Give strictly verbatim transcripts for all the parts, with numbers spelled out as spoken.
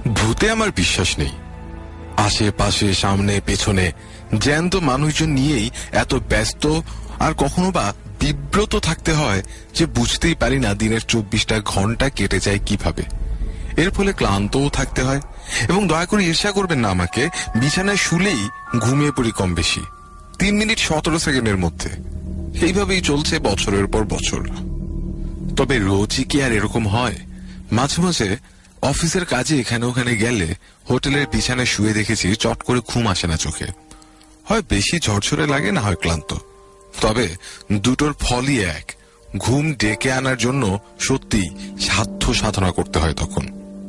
ভূতে আমার বিশ্বাস নেই। আশেপাশে, সামনে, পেছনে জ্যান্ত মানুষজন নিয়েই এত ব্যস্ত আর কখনো বা বিব্রত থাকতে হয় যে বুঝতেই পারি না দিনের চব্বিশটা ঘন্টা কেটে যায় কিভাবে। এর ফলে ক্লান্তও থাকতে হয় এবং দয়া করে ঈর্ষা করবেন না আমাকে, বিছানায় শুলেই ঘুমিয়ে পড়ি কম বেশি তিন মিনিট সতেরো সেকেন্ডের মধ্যে। এইভাবেই চলছে বছরের পর বছর। তবে রোজই কি আর এরকম হয়? মাঝে মাঝে অফিসের কাজে এখানে ওখানে গেলে হোটেলের বিছানায় শুয়ে দেখেছি চট করে ঘুম আসে না চোখে। হয় বেশি ঝরঝরে লাগে, না হয় ক্লান্ত। তবে দুটোর ফলই এক, ঘুম ডেকে আনার জন্য সত্যি সাধ্য সাধনা করতে হয় তখন।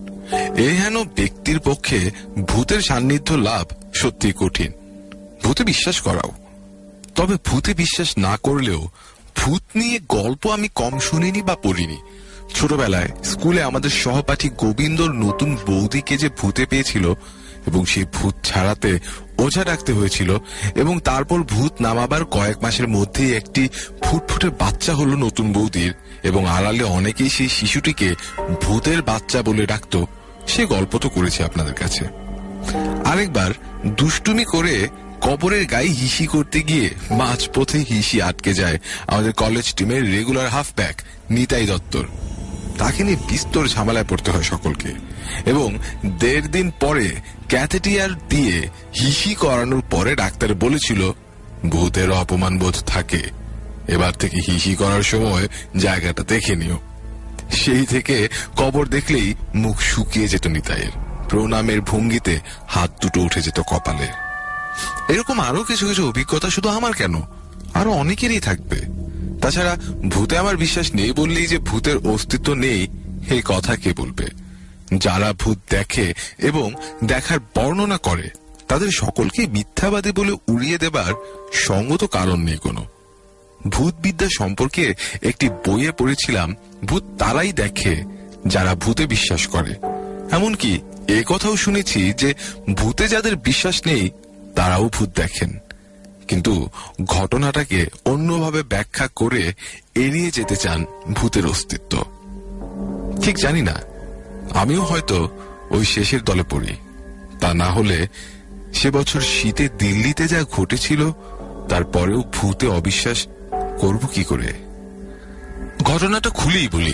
এই হেন ব্যক্তির পক্ষে ভূতের সান্নিধ্য লাভ সত্যি কঠিন। ভূতে বিশ্বাস করাও। তবে ভূতে বিশ্বাস না করলেও ভূত নিয়ে গল্প আমি কম শুনিনি বা পড়িনি। ছোটবেলায় স্কুলে আমাদের সহপাঠী গোবিন্দর নতুন বৌদিকে যে ভূতে পেয়েছিল এবং সেই ভূত ছাড়াতে ওঝা ডাকতে হয়েছিল এবং তারপর ভূত নামাবার কয়েক মাসের মধ্যেই একটি ফুটফুটে বাচ্চা হলো নতুন বৌদির এবং আড়ালে অনেকেই সেই শিশুটিকে ভূতের বাচ্চা বলে ডাকত, সে গল্প তো করেছি আপনাদের কাছে। আরেকবার দুষ্টুমি করে কবরের গায়ে হিসি করতে গিয়ে মাঝপথে হিসি আটকে যায় আমাদের কলেজ টিমের রেগুলার হাফব্যাক নিতাই দত্তর। তাকে নিয়ে বিস্তর ঝামেলায় পড়তে হয় সকলকে এবং দেড় দিন পরে ক্যাথেটিয়ার দিয়ে হিসি করানোর পরে ডাক্তার বলেছিল ভূতের অপমান বোধ থাকে, এবার থেকে হিসি করার সময় জায়গাটা দেখে নিও। সেই থেকে কবর দেখলেই মুখ শুকিয়ে যেত নিতাইয়ের, প্রণামের ভঙ্গিতে হাত দুটো উঠে যেত কপালে। এরকম আরো কিছু কিছু অভিজ্ঞতা শুধু আমার কেন, আরো অনেকেরই থাকবে। তাছাড়া ভূতে আমার বিশ্বাস নেই বললেই যে ভূতের অস্তিত্ব নেই এই কথা কে বলবে? যারা ভূত দেখে এবং দেখার বর্ণনা করে তাদের সকলকে মিথ্যাবাদী বলে উড়িয়ে দেবার সঙ্গত কারণ নেই কোনো। ভূত বিদ্যা সম্পর্কে একটি বইয়ে পড়েছিলাম, ভূত তারাই দেখে যারা ভূতে বিশ্বাস করে। এমনকি এ কথাও শুনেছি যে ভূতে যাদের বিশ্বাস নেই তারাও ভূত দেখেন, কিন্তু ঘটনাটাকে অন্যভাবে ব্যাখ্যা করে এড়িয়ে যেতে চান ভূতের অস্তিত্ব। ঠিক জানি না, আমিও হয়তো ওই শেষের দলে পড়ি। তা না হলে সে বছর শীতে দিল্লিতে যা ঘটেছিল তারপরেও ভূতে অবিশ্বাস করব কি করে? ঘটনাটা খুলেই বলি।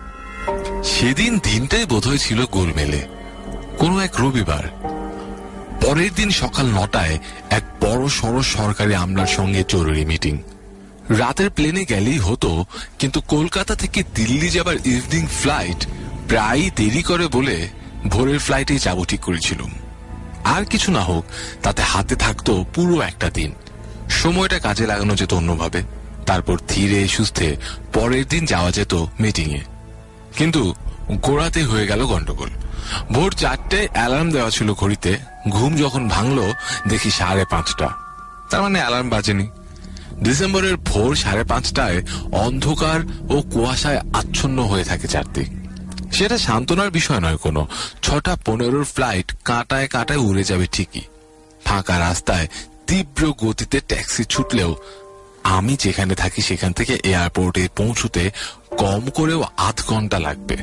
সেদিন দিনটাই বোধহয় ছিল গোলমেলে, কোনো এক রবিবার। পরের দিন সকাল নটায় এক বড় সড় সরকারি আমলার সঙ্গে জরুরি মিটিং। রাতের প্লেনে গেলেই হতো, কিন্তু কলকাতা থেকে দিল্লি যাবার ইভিনিং ফ্লাইট প্রায় দেরি করে বলে ভোরের ফ্লাইটেই যাব ঠিক করেছিলাম। আর কিছু না হোক তাতে হাতে থাকতো পুরো একটা দিন। সময়টা কাজে লাগানো যেত অন্যভাবে, তারপর ধীরে সুস্থে পরের দিন যাওয়া যেত মিটিং এ। কিন্তু গোড়াতে হয়ে গেল গন্ডগোল। ভোর চারটায় অ্যালার্ম দেওয়া ছিল ঘড়িতে, ঘুম যখন ভাঙলো দেখি সাড়ে পাঁচটা, তার মানে অ্যালার্ম বাজেনি। ডিসেম্বরের ভোর সাড়ে পাঁচটায় অন্ধকার ও কুয়াশায় আচ্ছন্ন হয়ে থাকে চারদিক। সেটা সান্ত্বনার বিষয় নয় কোনো। ছটা পনেরোর ফ্লাইট কাঁটায় কাঁটায় উড়ে যাবে ঠিকই। ফাঁকা রাস্তায় তীব্র গতিতে ট্যাক্সি ছুটলেও আমি যেখানে থাকি সেখান থেকে এয়ারপোর্টে পৌঁছতে কম করেও আধ ঘন্টা লাগবে।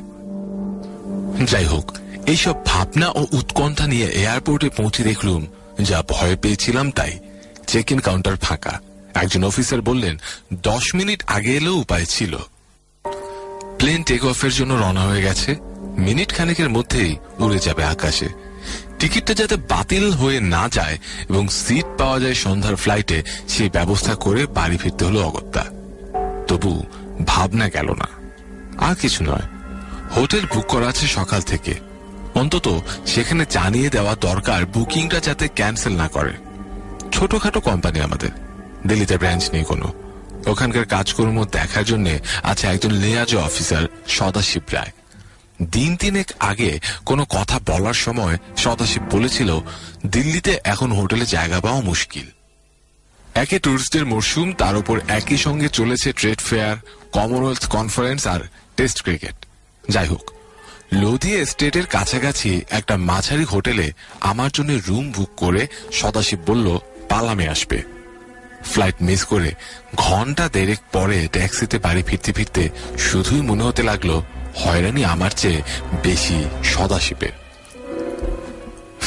যাই হোক, এইসব ভাবনা ও উৎকণ্ঠা নিয়ে এয়ারপোর্টে পৌঁছে দেখলুম যা ভয় পেয়েছিলাম তাই। চেক ইন কাউন্টার ফাঁকা। একজন অফিসার বললেন দশ মিনিট আগে এলেও উপায় ছিল। প্লেন টেক অফের জন্য রওনা হয়ে গেছে, মিনিট খানেকের মধ্যেই উড়ে যাবে আকাশে। টিকিটটা যাতে বাতিল হয়ে না যায় এবং সিট পাওয়া যায় সন্ধ্যার ফ্লাইটে, সেই ব্যবস্থা করে বাড়ি ফিরতে হলো অগত্যা। তবু ভাবনা গেল না। আর কিছু নয়, হোটেল বুক করা আছে সকাল থেকে, অন্তত সেখানে জানিয়ে দেওয়া দরকার বুকিংটা যাতে ক্যান্সেল না করে। ছোটখাটো কোম্পানি আমাদের, দিল্লিতে ব্রাঞ্চ নেই কোনো। ওখানকার কাজকর্ম দেখার জন্য আছে একজন লিয়াজো অফিসার সদাশিব রায়। দিন তিনেক আগে কোনো কথা বলার সময় সদাশিব বলেছিল দিল্লিতে এখন হোটেলে জায়গা পাওয়া মুশকিল। একে টুরিস্টের মরশুম, তার উপর একই সঙ্গে চলেছে ট্রেড ফেয়ার, কমনওয়েলথ কনফারেন্স আর টেস্ট ক্রিকেট। যাই হোক, লোধি এস্টেটের কাছাকাছি একটা মাঝারি হোটেলে আমার জন্য রুম বুক করে সদাশিব বলল পালামে আসবে। ফ্লাইট মিস করে ঘন্টা দেড়েক পরে ট্যাক্সিতে বাড়ি ফিরতে ফিরতে শুধুই মনে হতে লাগলো হয়রানি আমার চেয়ে বেশি সদাশিবের।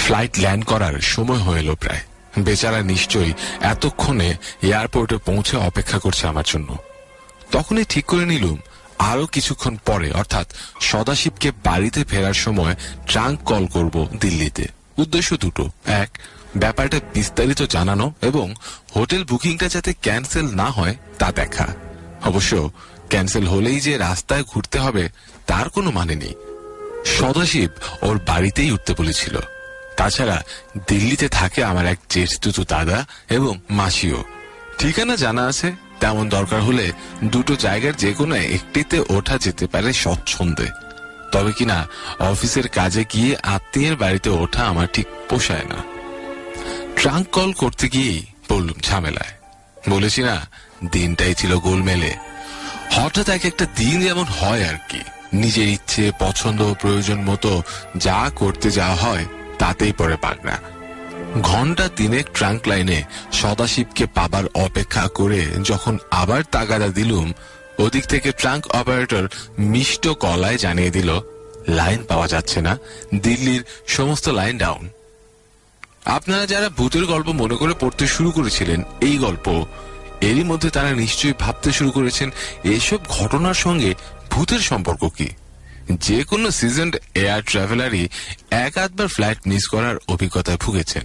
ফ্লাইট ল্যান্ড করার সময় হয়ে এলো প্রায়। বেচারা নিশ্চয়ই এতক্ষণে এয়ারপোর্টে পৌঁছে অপেক্ষা করছে আমার জন্য। তখনই ঠিক করে নিলুম আরো কিছুক্ষণ পরে অর্থাৎ সদাশিবকে বাড়িতে ফেরার সময় ট্রাঙ্ক কল করব দিল্লিতে। উদ্দেশ্য দুটো, এক, ব্যাপারটা বিস্তারিত জানানো এবং হোটেল বুকিংটা যাতে ক্যান্সেল না হয় তা দেখা। অবশ্য ক্যান্সেল হলেই যে রাস্তায় ঘুরতে হবে তার কোনো মানে নেই। সদাশিব ওর বাড়িতেই উঠতে বলেছিল। তাছাড়া দিল্লিতে থাকে আমার এক জ্যেষ্ঠতো দাদা এবং মাসিও। ঠিকানা জানা আছে, তেমন দরকার হলে দুটো জায়গার যে কোনো একটিতে ওঠা যেতে পারে স্বচ্ছন্দে। তবে কিনা অফিসের কাজে গিয়ে আত্মীয়ের বাড়িতে ওঠা আমার ঠিক পোষায় না। ট্রাঙ্ক কল করতে গিয়েই পড়লুম ঝামেলায়। বলেছি না, দিনটাই ছিল গোলমেলে। হঠাৎ এক একটা দিন যেমন হয় আর কি, নিজের ইচ্ছে পছন্দ প্রয়োজন মতো যা করতে যাওয়া হয় তাতেই পড়ে পাগনা। ঘন্টা তিনেক ট্রাঙ্ক লাইনে সদাশিবকে পাবার অপেক্ষা করে যখন আবার তাগাদা দিলুম, ওদিক থেকে ট্রাঙ্ক অপারেটর মিষ্ট কলায় জানিয়ে দিল লাইন পাওয়া যাচ্ছে না, দিল্লির সমস্ত লাইন ডাউন। আপনারা যারা ভূতের গল্প মনে করে পড়তে শুরু করেছিলেন এই গল্প, এরই মধ্যে তারা নিশ্চয়ই ভাবতে শুরু করেছেন এসব ঘটনার সঙ্গে ভূতের সম্পর্ক কি। যে কোনো সিজনড এয়ার ট্রাভেলারই এক আধবার ফ্লাইট মিস করার অভিজ্ঞতায় ভুগেছেন।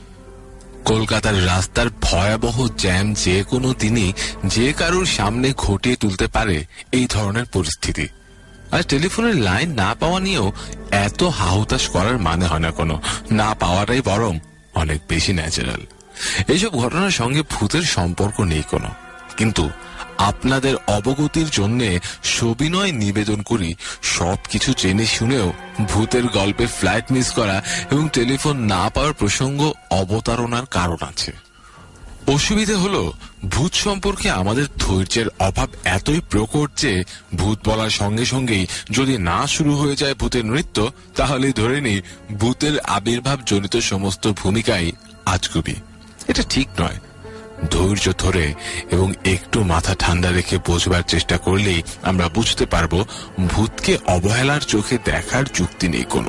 কলকাতার রাস্তার ভয়াবহ জ্যাম যে কোনো দিনই যে কারোর সামনে ঘটিয়ে তুলতে পারে এই ধরনের পরিস্থিতি। আর টেলিফোনের লাইন না পাওয়া নিয়েও এত হাহুতাশ করার মানে হয় না কোনো, না পাওয়াটাই বরং অনেক বেশি ন্যাচারাল। এইসব ঘটনার সঙ্গে ভূতের সম্পর্ক নেই কোনো, কিন্তু আপনাদের অবগতির জন্য সবিনয় নিবেদন করি সবকিছু জেনে শুনেও ভূতের গল্পে ফ্লাইট মিস করা এবং টেলিফোন না পাওয়ার প্রসঙ্গ অবতারণার কারণ আছে। অসুবিধে হলো ভূত সম্পর্কে আমাদের ধৈর্যের অভাব এতই প্রকট যে ভূত বলার সঙ্গে সঙ্গেই যদি না শুরু হয়ে যায় ভূতের নৃত্য, তাহলে ধরে নিই ভূতের আবির্ভাব জনিত সমস্ত ভূমিকাই আজগুবি। এটা ঠিক নয়। ধৈর্য ধরে এবং একটু মাথা ঠান্ডা রেখে বোঝবার চেষ্টা করলেই আমরা বুঝতে পারবো ভূতকে অবহেলার চোখে দেখার যুক্তি নেই কোনো।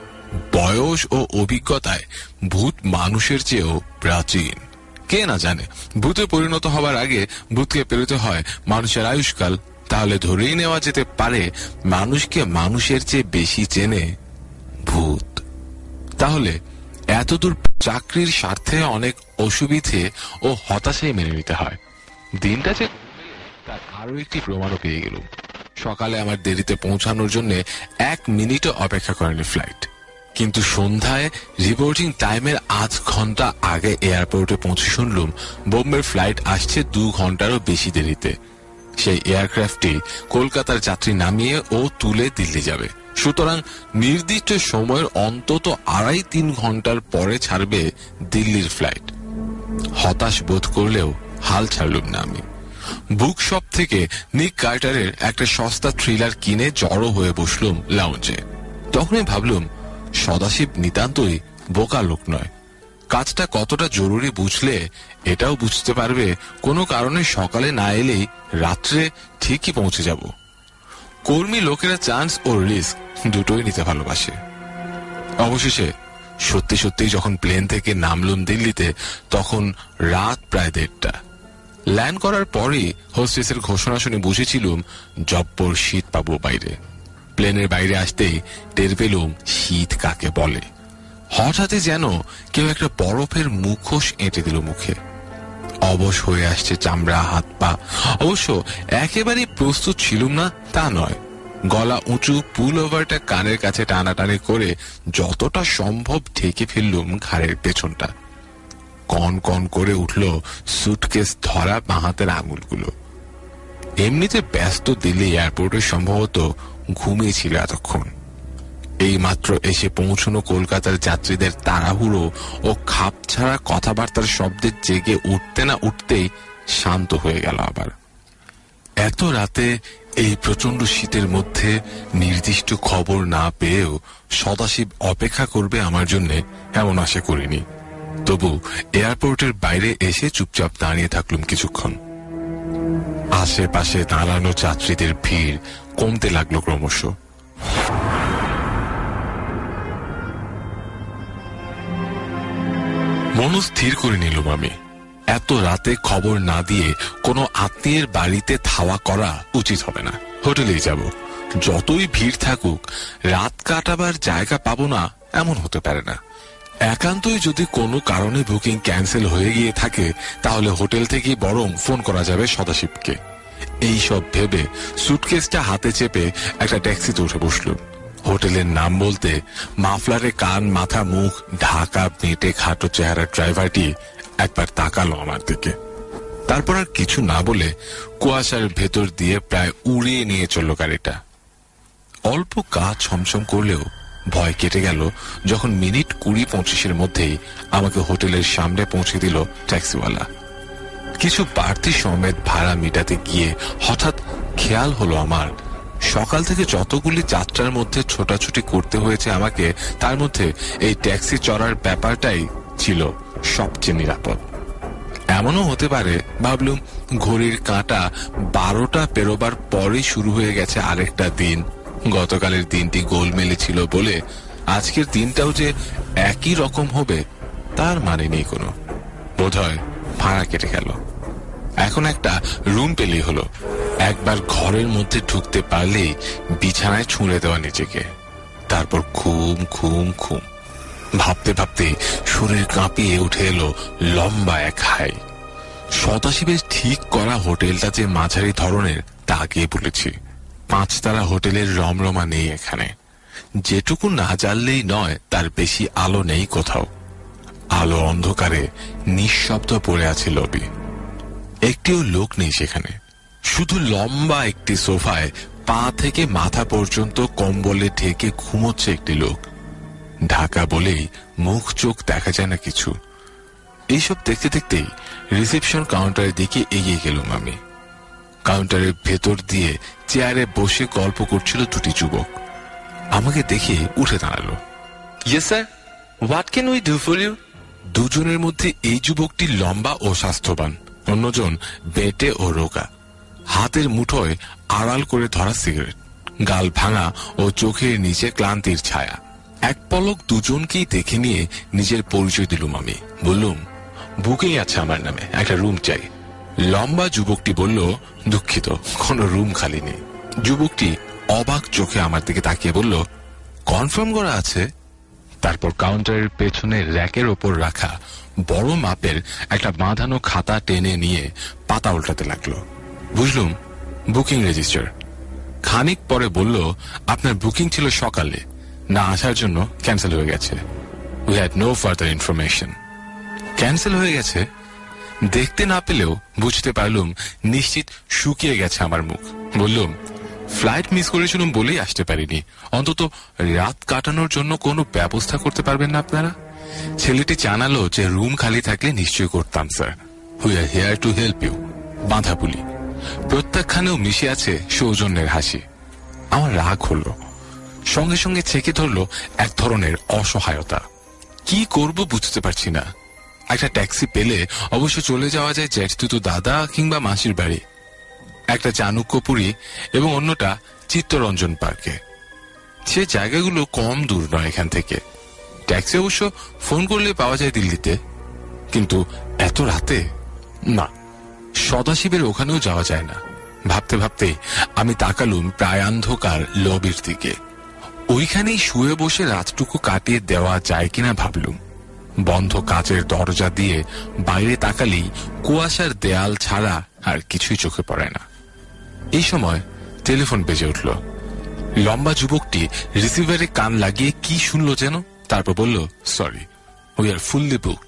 বয়স ও অভিজ্ঞতায় ভূত মানুষের চেয়েও প্রাচীন। কে না জানে ভূতে পরিণত হবার আগে ভূতকে পেরোতে হয় মানুষের আয়ুষ্কাল। তাহলে ধরেই নেওয়া যেতে পারে মানুষকে মানুষের চেয়ে বেশি চেনে ভূত। তাহলে এতদূর চাকরির স্বার্থে অনেক অসুবিধে ও হতাশাই মেনে নিতে হয়। দিনটা যে তার আরো একটি প্রমাণও পেয়ে গেল। সকালে আমার দেরিতে পৌঁছানোর জন্য এক মিনিটও অপেক্ষা করেনি ফ্লাইট, কিন্তু সন্ধ্যায় রিপোর্টিং টাইমের আধ ঘন্টা আগে এয়ারপোর্টে পৌঁছে শুনলুম বোম্বের ফ্লাইট আসছে দু ঘন্টারও বেশি দেরিতে। সেই এয়ারক্রাফটটি কলকাতার যাত্রী নামিয়ে ও তুলে দিল্লি যাবে। সুতরাং নির্দিষ্ট সময়ের অন্তত আড়াই তিন ঘন্টার পরে ছাড়বে দিল্লির ফ্লাইট। হতাশ বোধ করলেও হাল ছাড়লুম না আমি। বুক শপ থেকে নিক কার্টারের একটা সস্তা থ্রিলার কিনে জড়ো হয়ে বসলুম লাউঞ্জে। তখনই ভাবলুম সদাশিব নিতান্তই বোকা লোক নয়। কাজটা কতটা জরুরি বুঝলে এটাও বুঝতে পারবে কোনো কারণে সকালে না এলেই রাত্রে ঠিকই পৌঁছে যাব। কর্মী লোকেরা চান্স ও রিস্ক দুটোই নিতে ভালোবাসে। অবশেষে সত্যি সত্যি যখন প্লেন থেকে নামলুম দিল্লিতে, তখন রাত প্রায় দেড়টা। ল্যান্ড করার পরই হোস্টেসের ঘোষণা শুনে বুঝেছিলুম জব্বর শীত পাবো বাইরে। প্লেনের বাইরে আসতেই টের পেলুম শীত কাকে বলে। হঠাৎই যেন কেউ একটা বরফের মুখোশ এঁটে দিল মুখে। অবশ হয়ে আসছে চামড়া, হাত পা। অবশ্য একেবারেই প্রস্তুত ছিলুম না তা নয়। গলা উঁচু, পুল ওভারটা কানের কাছে টানাটানি করে যতটা সম্ভব ঢেকে ফেললুম ঘাড়ের পেছনটা। কন কন করে উঠল সুটকেস ধরা বাঁ হাতের আঙুলগুলো। এমনিতে ব্যস্ত দিল্লি এয়ারপোর্টে সম্ভবত ঘুমিয়েছিল এতক্ষণ। এই মাত্র এসে পৌঁছানো কলকাতার যাত্রীদের তাড়াহুড়ো ও খাপ ছাড়া কথাবার্তার শব্দে জেগে উঠতে না উঠতেই শান্ত হয়ে গেল আবার। এত রাতে এই প্রচন্ড শীতের মধ্যে নির্দিষ্ট খবর না পেয়েও সদাশিব অপেক্ষা করবে আমার জন্য এমন আশা করিনি। তবু এয়ারপোর্টের বাইরে এসে চুপচাপ দাঁড়িয়ে থাকলুম কিছুক্ষণ। আশেপাশে দাঁড়ানো যাত্রীদের ভিড় কমতে লাগলো ক্রমশ। মনস্থির করে নিলাম আমি এত রাতে খবর না দিয়ে কোনো আত্মীয়ের বাড়িতে ধাওয়া করা উচিত হবে না। হোটেলেই যাব, যতই ভিড় থাকুক রাত কাটাবার জায়গা পাবো না এমন হতে পারে না। একান্তই যদি কোনো কারণে বুকিং ক্যান্সেল হয়ে গিয়ে থাকে তাহলে হোটেল থেকে বরং ফোন করা যাবে সদাশিবকে। এইসব ভেবে সুটকেসটা হাতে চেপে একটা ট্যাক্সিতে উঠে বসলুম। হোটেলের নাম বলতে মাফলারে কান মাথা মুখ ঢাকা মেটে খাটো চেহারা ড্রাইভারটি একবার তাকালো আমার দিকে, তারপর আর কিছু না বলে কুয়াশার ভেতর দিয়ে প্রায় উড়িয়ে নিয়ে চলল গাড়িটা। অল্প গা ছমছম করলেও ভয় কেটে গেল যখন মিনিট কুড়ি পঁচিশের মধ্যেই আমাকে হোটেলের সামনে পৌঁছে দিল ট্যাক্সিওয়ালা। কিছু বাড়তি সমেত ভাড়া মিটাতে গিয়ে হঠাৎ খেয়াল হলো আমার সকাল থেকে যতগুলি যাত্রার মধ্যে ছোটাছুটি করতে হয়েছে আমাকে, তার মধ্যে এই ট্যাক্সি চড়ার ব্যাপারটাই ছিল সবচেয়ে নিরাপদ। এমনও হতে পারে ভাবলুম ঘড়ির কাঁটা বারোটা পেরোবার পরে শুরু হয়ে গেছে আরেকটা দিন। গতকালের দিনটি গোলমেলে ছিল বলে আজকের দিনটাও যে একই রকম হবে তার মানে নেই কোনো। বোধহয় ভাড়া কেটে গেল। এখন একটা রুম পেলেই হলো। একবার ঘরের মধ্যে ঢুকতে পারলেই বিছানায় ছুঁড়ে দেওয়া নিজেকে, তারপর ঘুম ঘুম ঘুম। ভাবতে ভাবতে শরীর কাঁপিয়ে উঠে এলো লম্বা এক হাই। সদাশিবের ঠিক করা হোটেলটা যে মাঝারি ধরনের তা আগেই বলেছি। পাঁচতারা হোটেলের রমরমা নেই এখানে। যেটুকু না জ্বাললেই নয় তার বেশি আলো নেই কোথাও। আলো অন্ধকারে নিঃশব্দ পড়ে আছে লবি। একটিও লোক নেই সেখানে। শুধু লম্বা একটি সোফায় পা থেকে মাথা পর্যন্ত কম্বলে ঢেকে ঘুমোচ্ছে একটি লোক। ঢাকা বলেই মুখ চোখ দেখা যায় না কিছু। এইসব দেখতে দেখতেই রিসেপশন কাউন্টারের দিকে এগিয়ে গেলাম আমি। কাউন্টারের ভেতর দিয়ে চেয়ারে বসে গল্প করছিল দুটি যুবক। আমাকে দেখে উঠে দাঁড়ালো। Yes sir, what can we do for you? দুজনের মধ্যে এই যুবকটি লম্বা ও স্বাস্থ্যবান, অন্যজন বেটে ও রোগা। হাতের মুঠোয় আড়াল করে ধরা সিগারেট, গাল ভাঙা ও চোখের নিচে ক্লান্তির ছায়া। এক পলক দুজনকেই দেখে নিয়ে নিজের পরিচয় দিলুম আমি। বললুম, বুকিং আছে আমার নামে, একটা রুম চাই। লম্বা যুবকটি বলল, দুঃখিত, কোনো রুম খালি নেই। যুবকটি অবাক চোখে আমার দিকে তাকিয়ে বলল, কনফার্ম করা আছে? তারপর কাউন্টারের পেছনে র্যাকের ওপর রাখা বড় মাপের একটা বাঁধানো খাতা টেনে নিয়ে পাতা উল্টাতে লাগলো। বুঝলুম বুকিং রেজিস্টার। খানিক পরে বলল, আপনার বুকিং ছিল সকালে, না আসার জন্য ক্যান্সেল হয়ে গেছে। We had no further information. Cancel হয়ে গেছে? দেখতে না পেলেও বুঝতে পারলুম নিশ্চিত শুকিয়ে গেছে আমার মুখ। বললুম, ফ্লাইট মিস করেছিলাম বলেই আসতে পারিনি। অন্তত রাত কাটানোর জন্য কোনো ব্যবস্থা করতে পারবেন না আপনারা? ছেলেটি জানালো যে রুম খালি থাকলে নিশ্চয় করতাম sir. We are here to help you. বাঁধা বলি, প্রত্যাখ্যানেও মিশে আছে সৌজন্যের হাসি। আমার রাগ হলো, সঙ্গে সঙ্গে ছেকে ধরলো এক ধরনের অসহায়তা। কি করব বুঝতে পারছি না। একটা ট্যাক্সি পেলে অবশ্য চলে যাওয়া যায় জ্যাঠতুতো দাদা কিংবা মাসির বাড়ি, একটা চাণক্যপুরী এবং অন্যটা চিত্তরঞ্জন পার্কে। সে জায়গাগুলো কম দূর নয় এখান থেকে। ট্যাক্সি অবশ্য ফোন করলে পাওয়া যায় দিল্লিতে, কিন্তু এত রাতে না, সদাশিবের ওখানেও যাওয়া যায় না। ভাবতে ভাবতে আমি তাকালুম প্রায় অন্ধকার লবির দিকে। ওইখানেই শুয়ে বসে রাতটুকু কাটিয়ে দেওয়া যায় কিনা ভাবলুম। বন্ধ কাচের দরজা দিয়ে বাইরে তাকালেই কুয়াশার দেয়াল ছাড়া আর কিছুই চোখে পড়ে না। এই সময় টেলিফোন বেজে উঠল। লম্বা যুবকটি রিসিভারে কান লাগিয়ে কি শুনল যেন, তারপর বলল, sorry, we are fully booked.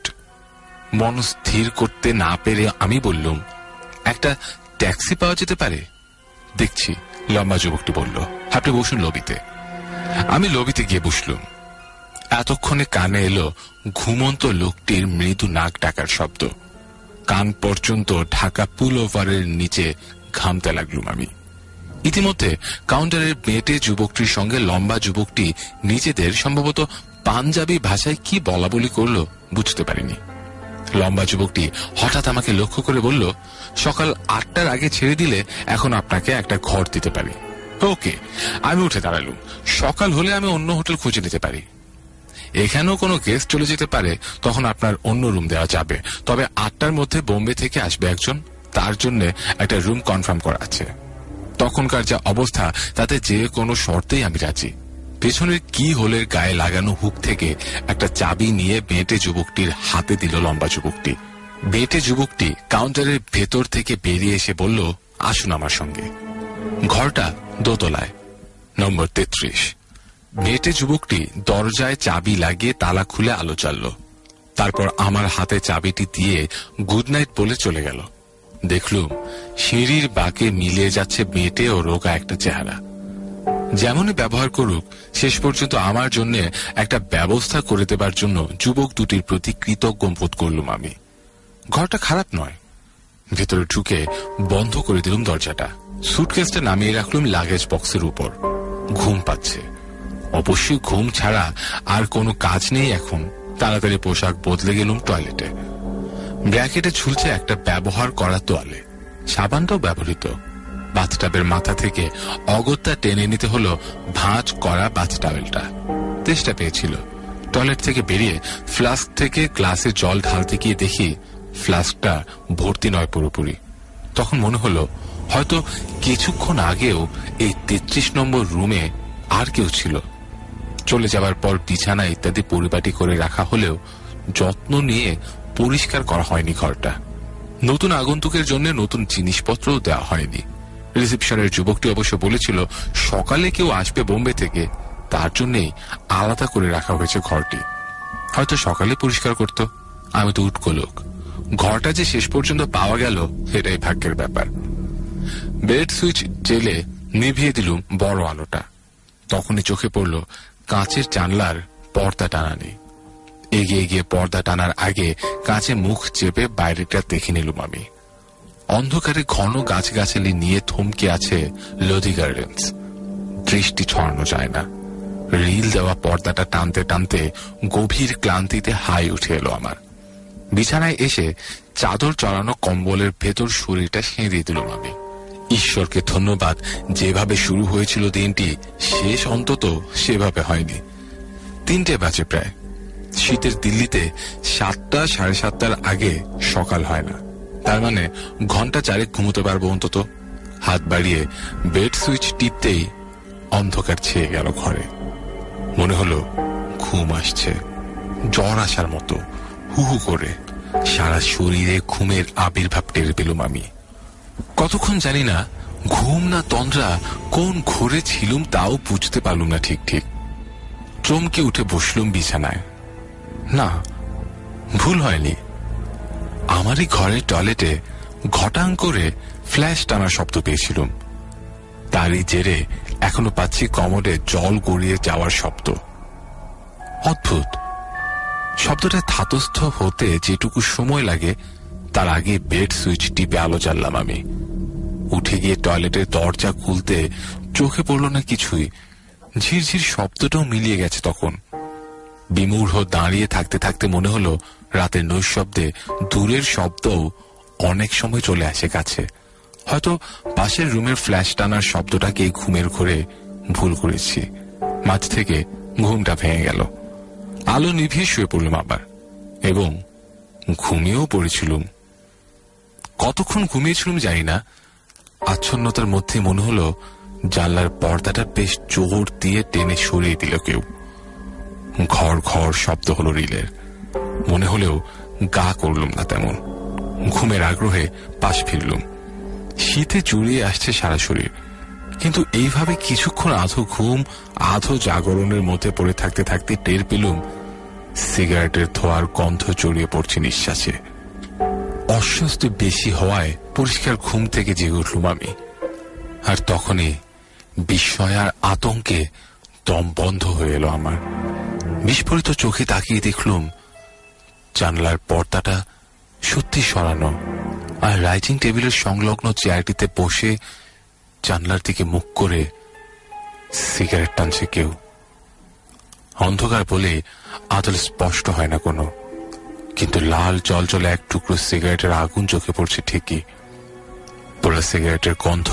মন স্থির করতে না পেরে আমি বললুম, একটা ট্যাক্সি পাওয়া যেতে পারে? দেখছি, লম্বা যুবকটি বলল, আপনি বসুন লবিতে। আমি লবিতে গিয়ে বসলুম। এতক্ষণে কানে এলো ঘুমন্ত লোকটির মৃদু নাক ডাকার শব্দ। কান পর্যন্ত ঢাকা পুল ওভারের নিচে ঘামতে লাগলুম আমি। ইতিমধ্যে কাউন্টারের বেটে যুবকটির সঙ্গে লম্বা যুবকটি নিজেদের সম্ভবত পাঞ্জাবি ভাষায় কি বলা বলি করলো বুঝতে পারিনি। লম্বা যুবকটি হঠাৎ আমাকে লক্ষ্য করে বলল, সকাল আটটার আগে ছেড়ে দিলে এখন আপনাকে একটা ঘর দিতে পারি। ওকে। আমি উঠে দাঁড়ালুম। সকাল হলে আমি অন্য হোটেল খুঁজে নিতে পারি। এখানেও কোনো গেস্ট চলে যেতে পারে, তখন আপনার অন্য রুম দেওয়া যাবে। তবে আটটার মধ্যে বোম্বে থেকে আসবে একজন, তার জন্য একটা রুম কনফার্ম করা আছে। তখনকার যা অবস্থা তাতে যে কোনো শর্তেই আমি রাজি। পেছনের কি হোলের গায়ে লাগানো হুক থেকে একটা চাবি নিয়ে বেঁটে যুবকটির হাতে দিল লম্বা যুবকটি। বেঁটে যুবকটি কাউন্টারের ভেতর থেকে বেরিয়ে এসে বলল, আসুন আমার সঙ্গে। ঘরটা দোতলায়, নম্বর তেত্রিশ। বেঁটে যুবকটি দরজায় চাবি লাগিয়ে তালা খুলে আলো জ্বালল। তারপর আমার হাতে চাবিটি দিয়ে গুড নাইট বলে চলে গেল। দেখলুম সিঁড়ির বাঁকে মিলিয়ে যাচ্ছে বেঁটে ও রোগা একটা চেহারা। যেমনই ব্যবহার করুক, শেষ পর্যন্ত আমার জন্য একটা ব্যবস্থা করে দেবার জন্য যুবক দুটির প্রতি কৃতজ্ঞ বোধ করলুম আমি। ঘরটা খারাপ নয়। ভেতরে ঢুকে বন্ধ করে দিলুম দরজাটা। সুটকেসটা নামিয়ে রাখলুম লাগেজ বক্সের উপর। ঘুম পাচ্ছে, অবশ্যই ঘুম ছাড়া আর কোনো কাজ নেই এখন। তাড়াতাড়ি পোশাক বদলে গেলুম টয়লেটে। ব্র্যাকেটে ঝুলছে একটা ব্যবহার করা তোয়ালে, সাবানটাও ব্যবহৃত। বাথটাবের মাথা থেকে অগত্যা টেনে নিতে হলো ভাঁজ করা বাথ টাওয়েলটা। তেষ্টা পেয়েছিল। টয়লেট থেকে বেরিয়ে ফ্লাস্ক থেকে গ্লাসে জল ঢালতে গিয়ে দেখি ফ্লাস্কটা ভর্তি নয় পুরোপুরি। তখন মনে হলো হয়তো কিছুক্ষণ আগেও এই তেত্রিশ নম্বর রুমে আর কেউ ছিল। চলে যাবার পর বিছানা ইত্যাদি পরিপাটি করে রাখা হলেও যত্ন নিয়ে পরিষ্কার করা হয়নি ঘরটা। নতুন আগন্তুকের জন্য নতুন জিনিসপত্রও দেওয়া হয়নি। রিসেপশনের যুবকটি অবশ্য বলেছিল সকালে কেউ আসবে বোম্বে থেকে, তার জন্যই আলাদা করে রাখা হয়েছে ঘরটি। হয়তো সকালে পরিষ্কার করত। আমি তো উটকো লোক, ঘরটা যে শেষ পর্যন্ত পাওয়া গেল এটাই ভাগ্যের ব্যাপার। বেড সুইচ জেলে নিভিয়ে দিলুম বড় আলোটা। তখনই চোখে পড়ল কাঁচের জানলার পর্দা টানা নেই। এগিয়ে গিয়ে পর্দা টানার আগে কাঁচে মুখ চেপে বাইরেটা দেখে নিলুম আমি। অন্ধকারে ঘন গাছগাছালি নিয়ে থমকে আছে লোধি গার্ডেন্স। দৃষ্টি ছড়ানো যায় না। রিল দেওয়া পর্দাটা টানতে টানতে গভীর ক্লান্তিতে হাই উঠে এলো আমার। বিছানায় এসে চাদর চড়ানো কম্বলের ভেতর শরীরটা সেঁধিয়ে দিলুম আমি। ঈশ্বরকে ধন্যবাদ, যেভাবে শুরু হয়েছিল দিনটি শেষ অন্তত সেভাবে হয়নি। তিনটে বাজে প্রায়। শীতের দিল্লিতে সাতটা সাড়ে সাতটার আগে সকাল হয় না। তার মানে ঘন্টা চারেক ঘুমোতে পারবো অন্তত। হাত বাড়িয়ে বেড সুইচ টিপতেই অন্ধকার ছেয়ে গেল ঘরে। মনে হলো ঘুম আসছে, জ্বর আসার মতো হু হু করে। সারা শরীরে ঘুমের আবির্ভাব টের পেলুম আমি। কতক্ষণ জানি না, ঘুম না তন্দ্রা কোন ঘোরে ছিলুম তাও বুঝতে পারলুম না ঠিক ঠিক। চমকে উঠে বসলুম বিছানায়। না, ভুল হয়নি। আমারই ঘরের টয়লেটে ঘটাং করে ফ্ল্যাশ টানার শব্দ পেয়েছিলুম। তারই জেরে এখনো পাচ্ছি কমোডে জল গড়িয়ে যাওয়ার শব্দ। অদ্ভুত। শব্দটা ধাতস্থ হতে যেটুকু সময় লাগে তার আগে বেড সুইচ টিপে আলো জ্বাললাম আমি। উঠে গিয়ে টয়লেটের দরজা খুলতে চোখে পড়ল না কিছুই। ঝিরঝির শব্দটাও মিলিয়ে গেছে তখন। বিমূঢ় দাঁড়িয়ে থাকতে থাকতে মনে হলো রাতের নৈশব্দে দূরের শব্দও অনেক সময় চলে আসে কাছে। হয়তো পাশের রুমের ফ্ল্যাশ টানার শব্দটাকে ঘুমের ঘোরে ভুল করেছি। মাঝ থেকে ঘুমটা ভেঙে গেল। আলো নিভিয়ে শুয়ে পড়লাম আবার, এবং ঘুমিয়েও পড়েছিলুম। কতক্ষণ ঘুমিয়েছিলুম জানি না। আচ্ছন্নতার মধ্যে মনে হলো জানলার পর্দাটা বেশ জোর দিয়ে টেনে সরিয়ে দিল কেউ। ঘর ঘর শব্দ হলো রিলের। মনে হলেও গা করলুম না তেমন। ঘুমের আগ্রহে পাশ ফিরলুম। শীতে জুড়িয়ে আসছে সারা শরীর, কিন্তু এইভাবে কিছুক্ষণ আধো ঘুম আধো জাগরণের মধ্যে পড়ে থাকতে থাকতে টের পেলুম সিগারেটের ধোয়ার গন্ধ জড়িয়ে পড়ছে নিঃশ্বাসে। অস্বস্তি বেশি হওয়ায় পরিষ্কার ঘুম থেকে জেগে উঠলুম আমি। আর তখনই বিস্ময় আর আতঙ্কে দম বন্ধ হয়ে এলো আমার। বিস্ফোরিত চোখে তাকিয়ে দেখলুম জানলার পর্দাটা সত্যি সরানো, আর রাইটিং টেবিলের সংলগ্ন চেয়ারটিতে বসে জানলার দিকে মুখ করে সিগারেট টানছে কেউ। অন্ধকার বলে আদল স্পষ্ট হয় না কোনো, কিন্তু লাল জলজলে এক টুকরো সিগারেটের আগুন চোখে পড়ছে ঠিকই। পোড়া সিগারেটের গন্ধ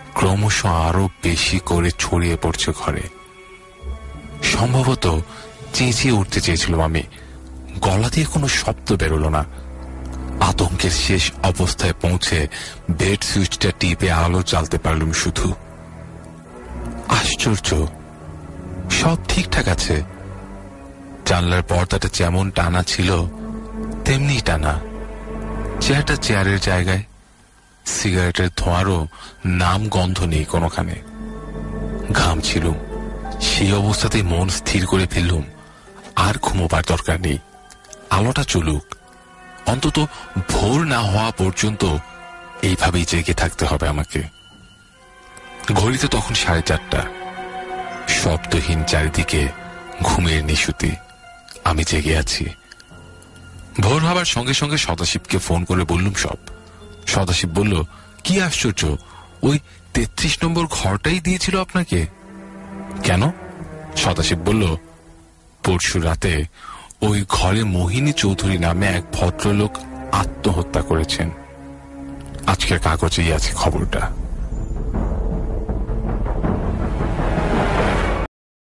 ক্রমশ আরো বেশি করে ছড়িয়ে পড়ছে ঘরে। সম্ভবত চেঁচিয়ে উঠতে চেয়েছিলাম আমি, গলা দিয়ে কোনো শব্দ বেরোলো না। আতঙ্কের শেষ অবস্থায় পৌঁছে বেড সুইচটা টিপে আলো জ্বালতে পারলুম শুধু। আশ্চর্য, সব ঠিকঠাক আছে। জানলার পর্দাটা যেমন টানা ছিল তেমনি টানা, চেয়ারটা চেয়ারের জায়গায়, সিগারেটের ধোঁয়ারও নাম গন্ধ নেই কোনোখানে। ঘামছিলুম, সেই অবস্থাতেই মন স্থির করে ফেললুম আর ঘুমোবার দরকার নেই, আলোটা চলুক, অন্তত ভোর না হওয়া পর্যন্ত এইভাবেই জেগে থাকতে হবে আমাকে। ঘড়িতে তখন সাড়ে চারটা, শব্দহীন চারিদিকে ঘুমের নিশুতি, আমি জেগে আছি। ভোর হবার সঙ্গে সঙ্গে সদাশিবকে ফোন করে বললুম সব। সদাশিব বলল, কি আশ্চর্য, ওই তেত্রিশ নম্বর ঘরটাই দিয়েছিল আপনাকে? কেন? সদাশিব বলল, পরশু রাতে ওই ঘরে মোহিনী চৌধুরী নামে এক ভদ্রলোক আত্মহত্যা করেছেন। আজকের কাগজেই আছে খবরটা।